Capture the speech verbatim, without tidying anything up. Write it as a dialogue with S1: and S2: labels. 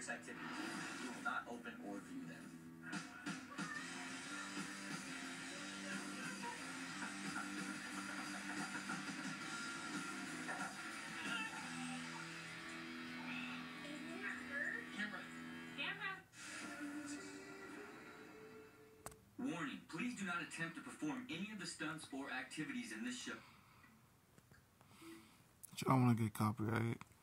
S1: fireworks activities. You will not open or view them. Warning, please do not attempt to perform any of the stunts or activities in this show.
S2: I don't want to get copyrighted.